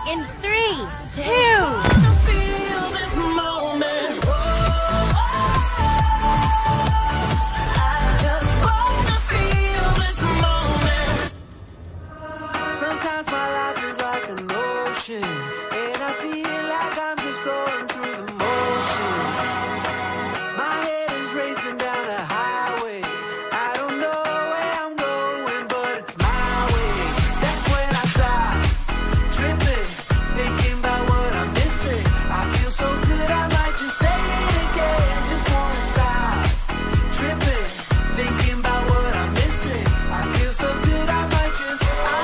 in 3, 2... Sometimes my life is like an ocean, and I feel like I'm just going through the motions. My head is racing down a highway. I don't know where I'm going, but it's my way. That's when I stop tripping, thinking about what I'm missing. I feel so good, I might just say it again. Just wanna stop tripping, thinking about what I'm missing. I feel so good, I might just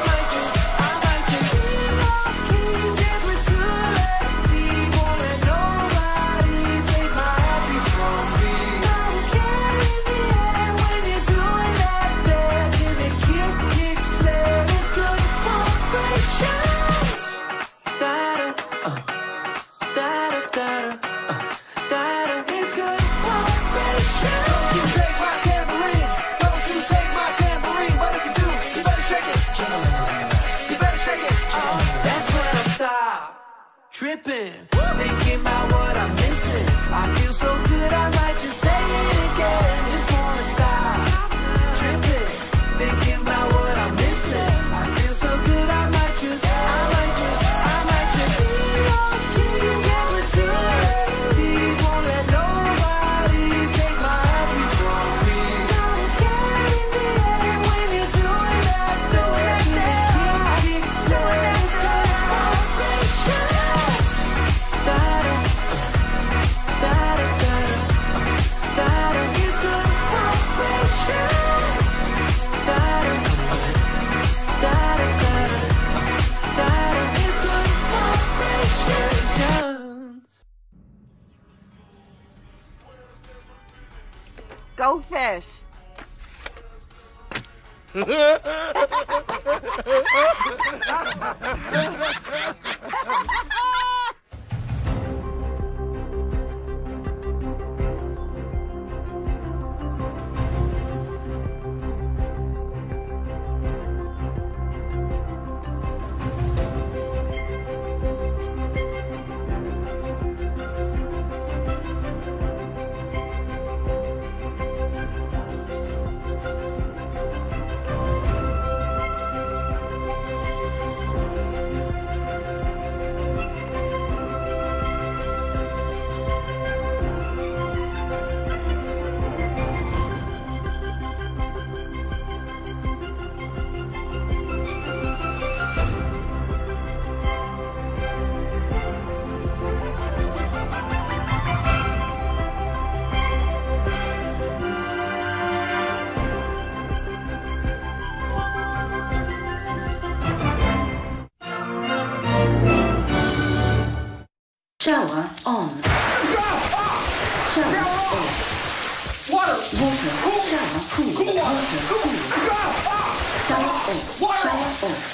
dance with two left feet. Won't let nobody take my happy from me. Carry the air when you're doing that dance. And the kick, sled. It's good vibrations. Da-da, da-da, da-da, da-da. It's good vibrations. Don't you take my tambourine. Don't you take my tambourine. What if you do? You better shake it. You better shake it. That's when I stop tripping, thinking about what I'm missing. I feel so good, I might just say it again. Just wanna stop tripping, thinking about what I'm missing. I feel so good, I might just dance with two left feet. Won't let nobody take my happy from me. Carry the air when you're doing that, kick, sled. It's good vibrations. Da-da, da-da, da-da, da-da. It's good vibrations. Da-da, da-da, da-da, da-da. It's good vibrations. Goldfish. Shower on. Shower off. Water. Water. Shower cool. Water cool. Shower off. Shower off.